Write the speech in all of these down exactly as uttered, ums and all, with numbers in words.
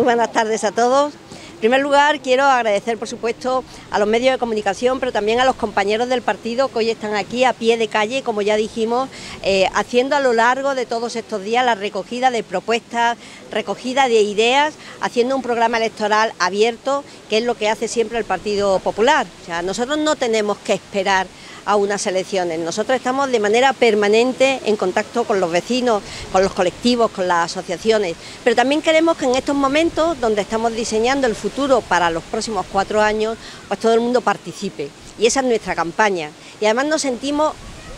buenas tardes a todos. En primer lugar, quiero agradecer, por supuesto, a los medios de comunicación, pero también a los compañeros del partido que hoy están aquí a pie de calle, como ya dijimos, eh, haciendo a lo largo de todos estos días la recogida de propuestas, recogida de ideas, haciendo un programa electoral abierto, que es lo que hace siempre el Partido Popular. O sea, nosotros no tenemos que esperar a unas elecciones. Nosotros estamos de manera permanente en contacto con los vecinos, con los colectivos, con las asociaciones, pero también queremos que en estos momentos, donde estamos diseñando el futuro para los próximos cuatro años, pues todo el mundo participe, y esa es nuestra campaña. Y además nos sentimos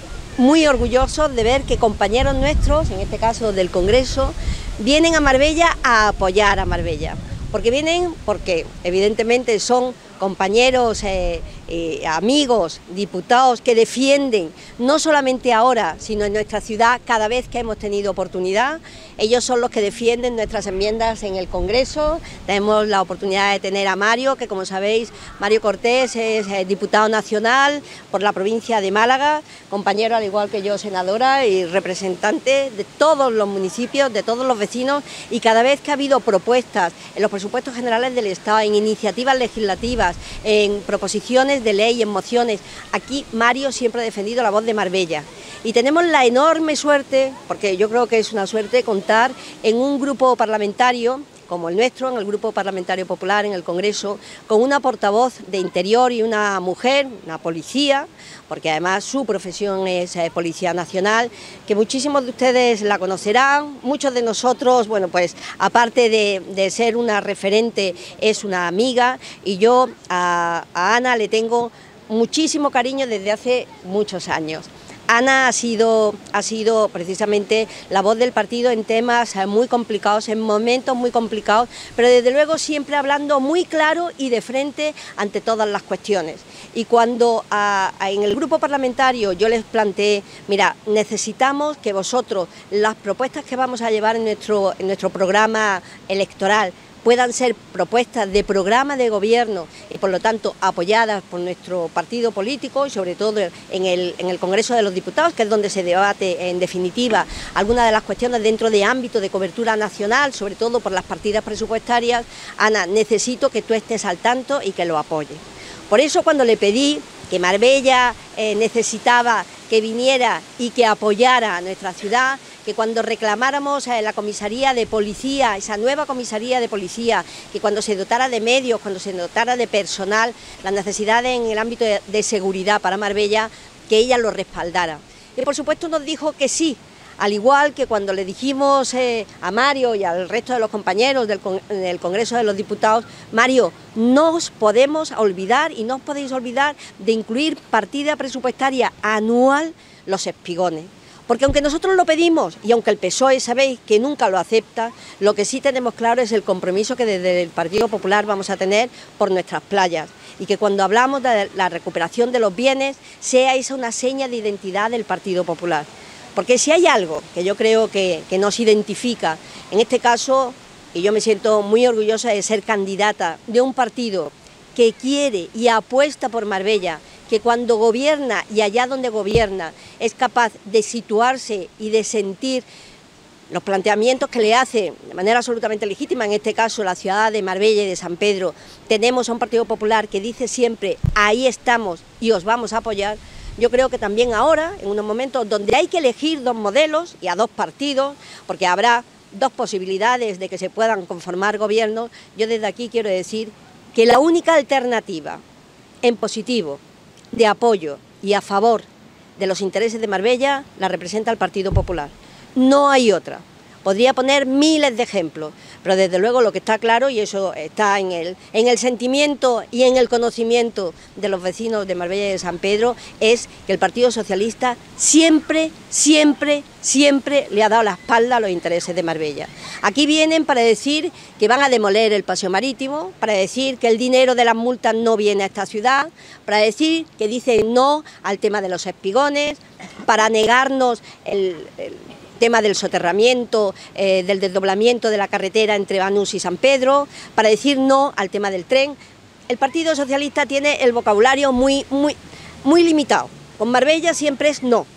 muy orgullosos de ver que compañeros nuestros, en este caso del Congreso, vienen a Marbella a apoyar a Marbella, porque vienen porque evidentemente son compañeros, eh, eh, amigos, diputados que defienden, no solamente ahora, sino en nuestra ciudad cada vez que hemos tenido oportunidad. Ellos son los que defienden nuestras enmiendas en el Congreso. Tenemos la oportunidad de tener a Mario, que como sabéis, Mario Cortés es eh, diputado nacional por la provincia de Málaga, compañero al igual que yo, senadora y representante de todos los municipios, de todos los vecinos, y cada vez que ha habido propuestas en los presupuestos generales del Estado, en iniciativas legislativas, en proposiciones de ley, en mociones, aquí Mario siempre ha defendido la voz de Marbella. Y tenemos la enorme suerte, porque yo creo que es una suerte, contar en un grupo parlamentario como el nuestro, en el Grupo Parlamentario Popular, en el Congreso, con una portavoz de Interior y una mujer, una policía, porque además su profesión es eh, Policía Nacional, que muchísimos de ustedes la conocerán, muchos de nosotros, bueno, pues aparte de, de ser una referente, es una amiga, y yo a, a Ana le tengo muchísimo cariño desde hace muchos años. Ana ha sido, ha sido precisamente la voz del partido en temas muy complicados, en momentos muy complicados, pero desde luego siempre hablando muy claro y de frente ante todas las cuestiones. Y cuando a, a, en el grupo parlamentario yo les planteé, mira, necesitamos que vosotros, las propuestas que vamos a llevar en nuestro, en nuestro programa electoral, puedan ser propuestas de programa de gobierno y por lo tanto apoyadas por nuestro partido político y sobre todo en el, en el Congreso de los Diputados, que es donde se debate en definitiva algunas de las cuestiones dentro de ámbito de cobertura nacional, sobre todo por las partidas presupuestarias. Ana, necesito que tú estés al tanto y que lo apoyes. Por eso cuando le pedí que Marbella eh, necesitaba que viniera y que apoyara a nuestra ciudad, que cuando reclamáramos a la comisaría de policía, esa nueva comisaría de policía, que cuando se dotara de medios, cuando se dotara de personal, las necesidades en el ámbito de, de seguridad para Marbella, que ella lo respaldara. Y por supuesto nos dijo que sí, al igual que cuando le dijimos eh, a Mario y al resto de los compañeros del, con, del Congreso de los Diputados, Mario, no os podemos olvidar y no os podéis olvidar de incluir partida presupuestaria anual los espigones. Porque aunque nosotros lo pedimos y aunque el P S O E sabéis que nunca lo acepta, lo que sí tenemos claro es el compromiso que desde el Partido Popular vamos a tener por nuestras playas y que cuando hablamos de la recuperación de los bienes sea esa una seña de identidad del Partido Popular. Porque si hay algo que yo creo que, que nos identifica, en este caso, y yo me siento muy orgullosa de ser candidata de un partido que quiere y apuesta por Marbella, que cuando gobierna y allá donde gobierna es capaz de situarse y de sentir los planteamientos que le hace de manera absolutamente legítima, en este caso la ciudad de Marbella y de San Pedro. Tenemos a un Partido Popular que dice siempre, ahí estamos y os vamos a apoyar. Yo creo que también ahora, en unos momentos donde hay que elegir dos modelos y a dos partidos, porque habrá dos posibilidades de que se puedan conformar gobiernos, yo desde aquí quiero decir que la única alternativa en positivo, de apoyo y a favor de los intereses de Marbella, la representa el Partido Popular. No hay otra. Podría poner miles de ejemplos, pero desde luego lo que está claro, y eso está en el, en el sentimiento y en el conocimiento de los vecinos de Marbella y de San Pedro, es que el Partido Socialista siempre, siempre, siempre le ha dado la espalda a los intereses de Marbella. Aquí vienen para decir que van a demoler el paseo marítimo, para decir que el dinero de las multas no viene a esta ciudad, para decir que dicen no al tema de los espigones, para negarnos el... el tema del soterramiento, eh, del desdoblamiento de la carretera entre Banús y San Pedro, para decir no al tema del tren. El Partido Socialista tiene el vocabulario muy, muy, muy limitado. Con Marbella siempre es no.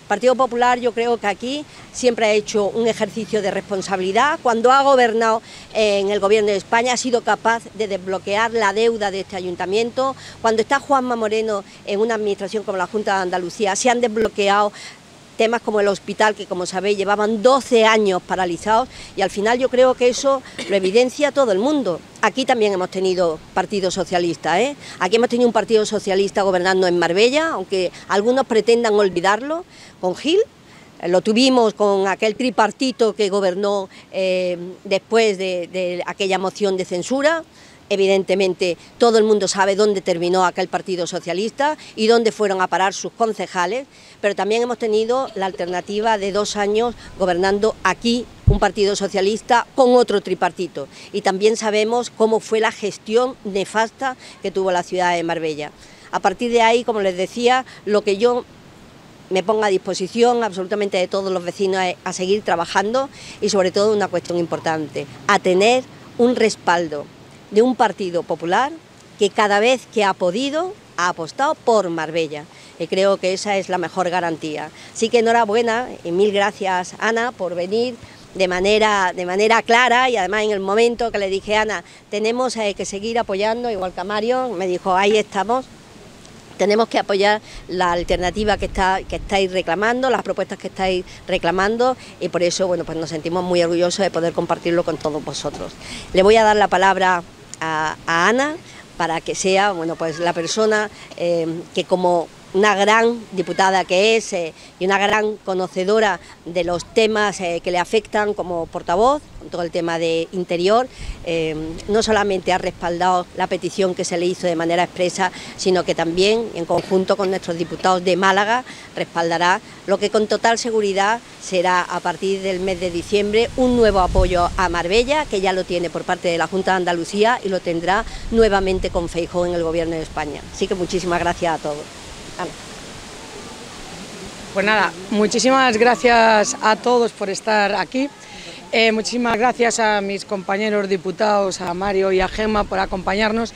Partido Popular yo creo que aquí siempre ha hecho un ejercicio de responsabilidad. Cuando ha gobernado en el Gobierno de España ha sido capaz de desbloquear la deuda de este ayuntamiento. Cuando está Juanma Moreno en una administración como la Junta de Andalucía se han desbloqueado temas como el hospital, que como sabéis llevaban doce años paralizados, y al final yo creo que eso lo evidencia todo el mundo. Aquí también hemos tenido partido socialista, ¿eh? Aquí hemos tenido un partido socialista gobernando en Marbella, aunque algunos pretendan olvidarlo, con Gil. Lo tuvimos con aquel tripartito que gobernó eh, después de, de aquella moción de censura. Evidentemente todo el mundo sabe dónde terminó aquel Partido Socialista y dónde fueron a parar sus concejales, pero también hemos tenido la alternativa de dos años gobernando aquí un Partido Socialista con otro tripartito, y también sabemos cómo fue la gestión nefasta que tuvo la ciudad de Marbella. A partir de ahí, como les decía, lo que yo me ponga a disposición absolutamente de todos los vecinos es a seguir trabajando, y sobre todo una cuestión importante, a tener un respaldo de un Partido Popular que cada vez que ha podido ha apostado por Marbella, y creo que esa es la mejor garantía. Así que enhorabuena y mil gracias, Ana, por venir de manera, de manera clara, y además en el momento que le dije, Ana, tenemos eh, que seguir apoyando, igual que a Mario, me dijo, ahí estamos. Tenemos que apoyar la alternativa que, está, que estáis reclamando, las propuestas que estáis reclamando, y por eso bueno, pues nos sentimos muy orgullosos de poder compartirlo con todos vosotros. Le voy a dar la palabra a, a Ana para que sea bueno, pues la persona eh, que, como una gran diputada que es eh, y una gran conocedora de los temas eh, que le afectan como portavoz, con todo el tema de interior, eh, no solamente ha respaldado la petición que se le hizo de manera expresa, sino que también en conjunto con nuestros diputados de Málaga respaldará lo que con total seguridad será a partir del mes de diciembre un nuevo apoyo a Marbella, que ya lo tiene por parte de la Junta de Andalucía y lo tendrá nuevamente con Feijóo en el Gobierno de España. Así que muchísimas gracias a todos. Ana. Pues nada, muchísimas gracias a todos por estar aquí, eh, muchísimas gracias a mis compañeros diputados, a Mario y a Gemma por acompañarnos,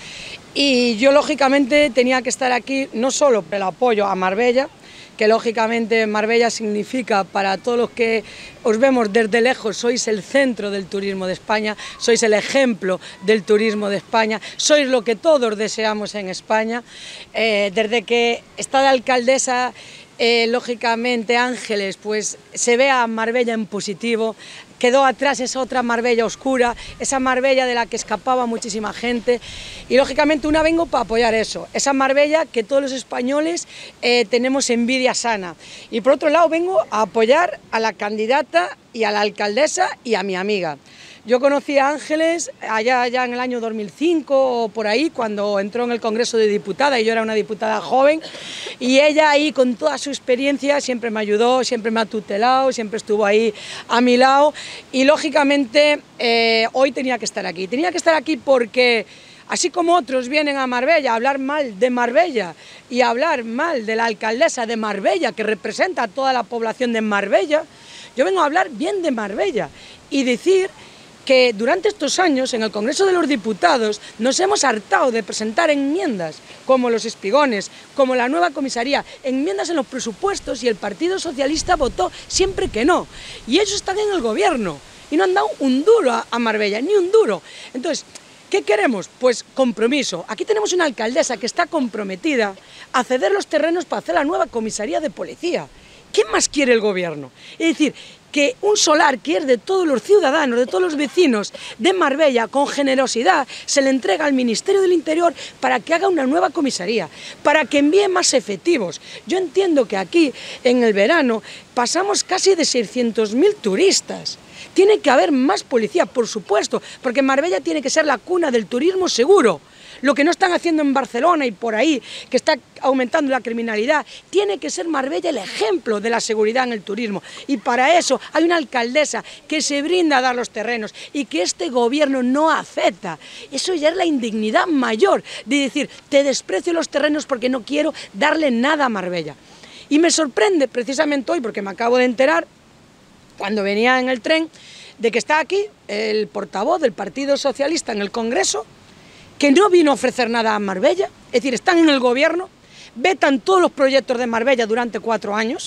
y yo lógicamente tenía que estar aquí no solo por el apoyo a Marbella, que lógicamente Marbella significa para todos los que os vemos desde lejos, sois el centro del turismo de España, sois el ejemplo del turismo de España, sois lo que todos deseamos en España. Eh, desde que está de alcaldesa, eh, lógicamente Ángeles, pues se ve a Marbella en positivo. Quedó atrás esa otra Marbella oscura, esa Marbella de la que escapaba muchísima gente, y lógicamente una vengo para apoyar eso, esa Marbella que todos los españoles eh, tenemos envidia sana. Y por otro lado vengo a apoyar a la candidata y a la alcaldesa y a mi amiga. Yo conocí a Ángeles allá, allá en el año dos mil cinco o por ahí, cuando entró en el Congreso de Diputada, y yo era una diputada joven, y ella ahí con toda su experiencia siempre me ayudó, siempre me ha tutelado, siempre estuvo ahí a mi lado, y lógicamente eh, hoy tenía que estar aquí. Tenía que estar aquí porque así como otros vienen a Marbella a hablar mal de Marbella y a hablar mal de la alcaldesa de Marbella, que representa a toda la población de Marbella, yo vengo a hablar bien de Marbella y decir que durante estos años en el Congreso de los Diputados nos hemos hartado de presentar enmiendas como los espigones, como la nueva comisaría, enmiendas en los presupuestos, y el Partido Socialista votó siempre que no, y ellos están en el gobierno y no han dado un duro a, a Marbella, ni un duro. Entonces, ¿qué queremos? Pues compromiso. Aquí tenemos una alcaldesa que está comprometida a ceder los terrenos para hacer la nueva comisaría de policía. ¿Qué más quiere el gobierno? Es decir, que un solar que es de todos los ciudadanos, de todos los vecinos de Marbella, con generosidad, se le entrega al Ministerio del Interior para que haga una nueva comisaría, para que envíe más efectivos. Yo entiendo que aquí, en el verano, pasamos casi de seiscientos mil turistas. Tiene que haber más policía, por supuesto, porque Marbella tiene que ser la cuna del turismo seguro. Lo que no están haciendo en Barcelona y por ahí, que está aumentando la criminalidad, tiene que ser Marbella el ejemplo de la seguridad en el turismo. Y para eso hay una alcaldesa que se brinda a dar los terrenos y que este gobierno no acepta. Eso ya es la indignidad mayor de decir, te desprecio los terrenos porque no quiero darle nada a Marbella. Y me sorprende precisamente hoy, porque me acabo de enterar, cuando venía en el tren, de que está aquí el portavoz del Partido Socialista en el Congreso, que no vino a ofrecer nada a Marbella, es decir, están en el gobierno, vetan todos los proyectos de Marbella durante cuatro años,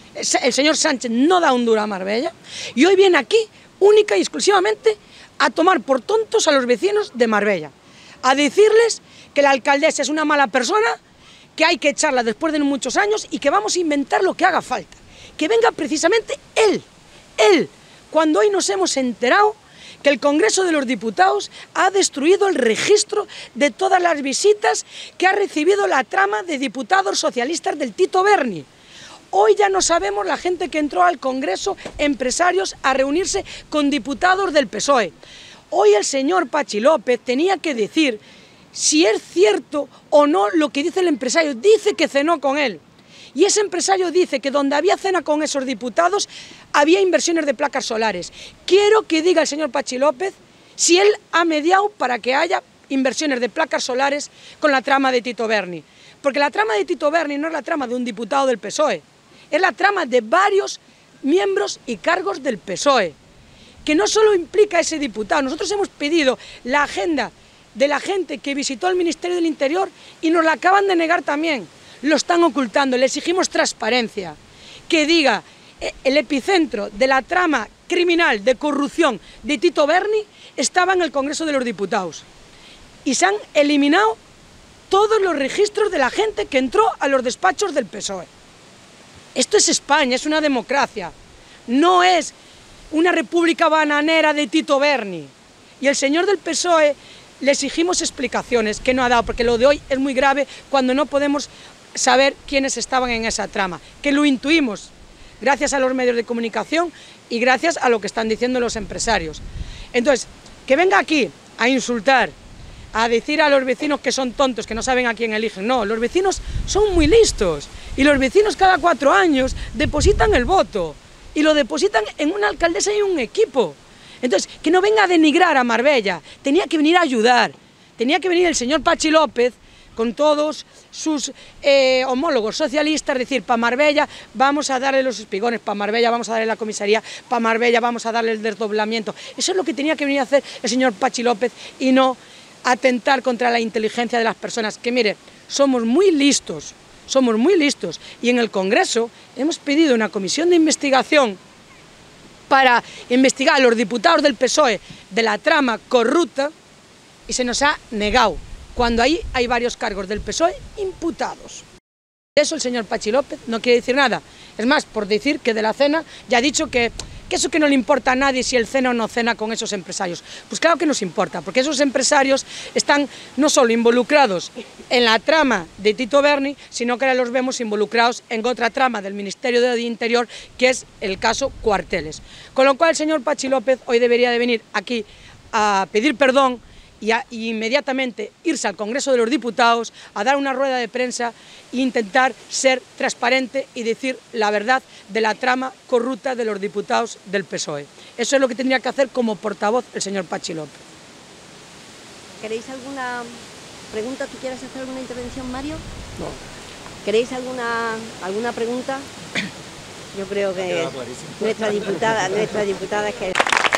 el señor Sánchez no da un duro a Marbella y hoy viene aquí única y exclusivamente a tomar por tontos a los vecinos de Marbella, a decirles que la alcaldesa es una mala persona, que hay que echarla después de muchos años y que vamos a inventar lo que haga falta. Que venga precisamente él, él, cuando hoy nos hemos enterado que el Congreso de los Diputados ha destruido el registro de todas las visitas que ha recibido la trama de diputados socialistas del Tito Berni. Hoy ya no sabemos la gente que entró al Congreso, empresarios, a reunirse con diputados del P S O E. Hoy el señor Pachi López tenía que decir si es cierto o no lo que dice el empresario. Dice que cenó con él. Y ese empresario dice que donde había cena con esos diputados había inversiones de placas solares. Quiero que diga el señor Pachi López si él ha mediado para que haya inversiones de placas solares con la trama de Tito Berni. Porque la trama de Tito Berni no es la trama de un diputado del P S O E, es la trama de varios miembros y cargos del P S O E, que no solo implica a ese diputado. Nosotros hemos pedido la agenda de la gente que visitó el Ministerio del Interior y nos la acaban de negar también. Lo están ocultando, le exigimos transparencia, que diga el epicentro de la trama criminal de corrupción de Tito Berni estaba en el Congreso de los Diputados y se han eliminado todos los registros de la gente que entró a los despachos del P S O E. Esto es España, es una democracia, no es una república bananera de Tito Berni. Y el señor del P S O E le exigimos explicaciones que no ha dado, porque lo de hoy es muy grave cuando no podemos saber quiénes estaban en esa trama, que lo intuimos gracias a los medios de comunicación y gracias a lo que están diciendo los empresarios. Entonces, que venga aquí a insultar, a decir a los vecinos que son tontos, que no saben a quién eligen. No, los vecinos son muy listos y los vecinos cada cuatro años depositan el voto y lo depositan en una alcaldesa y un equipo. Entonces, que no venga a denigrar a Marbella, tenía que venir a ayudar, tenía que venir el señor Pachi López con todos sus eh, homólogos socialistas, decir, para Marbella vamos a darle los espigones, para Marbella vamos a darle la comisaría, para Marbella vamos a darle el desdoblamiento. Eso es lo que tenía que venir a hacer el señor Pachi López y no atentar contra la inteligencia de las personas, que mire, somos muy listos, somos muy listos, y en el Congreso hemos pedido una comisión de investigación para investigar a los diputados del P S O E de la trama corrupta y se nos ha negado, cuando ahí hay varios cargos del P S O E imputados. De eso el señor Pachi López no quiere decir nada, es más, por decir que de la cena ya ha dicho que, que eso que no le importa a nadie si él cena o no cena con esos empresarios. Pues claro que nos importa, porque esos empresarios están no solo involucrados en la trama de Tito Berni, sino que ahora los vemos involucrados en otra trama del Ministerio de Interior, que es el caso Cuarteles. Con lo cual el señor Pachi López hoy debería de venir aquí a pedir perdón y, a, y inmediatamente irse al Congreso de los Diputados a dar una rueda de prensa e intentar ser transparente y decir la verdad de la trama corrupta de los diputados del P S O E. Eso es lo que tendría que hacer como portavoz el señor Pachi López. ¿Queréis alguna pregunta? ¿Tú quieres hacer alguna intervención, Mario? No. ¿Queréis alguna, alguna pregunta? Yo creo que nuestra diputada, nuestra diputada es que...